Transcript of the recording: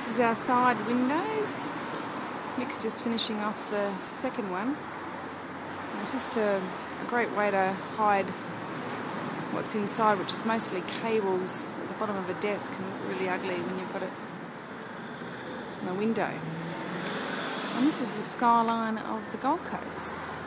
This is our side windows. Mick's just finishing off the second one. And it's just a great way to hide what's inside, which is mostly cables at the bottom of a desk, and look really ugly when you've got it on a window. And this is the skyline of the Gold Coast.